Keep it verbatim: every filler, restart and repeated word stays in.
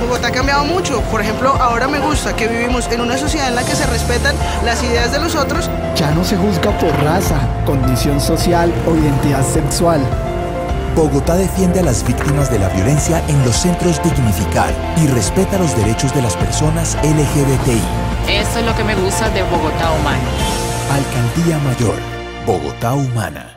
Bogotá ha cambiado mucho. Por ejemplo, ahora me gusta que vivimos en una sociedad en la que se respetan las ideas de los otros. Ya no se juzga por raza, condición social o identidad sexual. Bogotá defiende a las víctimas de la violencia en los centros Dignificar y respeta los derechos de las personas L G B T I. Eso es lo que me gusta de Bogotá Humana. Alcaldía Mayor, Bogotá Humana.